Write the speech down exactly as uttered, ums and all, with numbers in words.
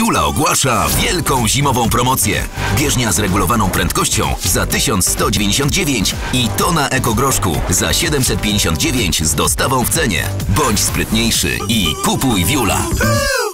Wiula ogłasza wielką zimową promocję. Bieżnia z regulowaną prędkością za tysiąc sto dziewięćdziesiąt dziewięć i tona ekogroszku za siedemset pięćdziesiąt dziewięć z dostawą w cenie. Bądź sprytniejszy i kupuj Wiula.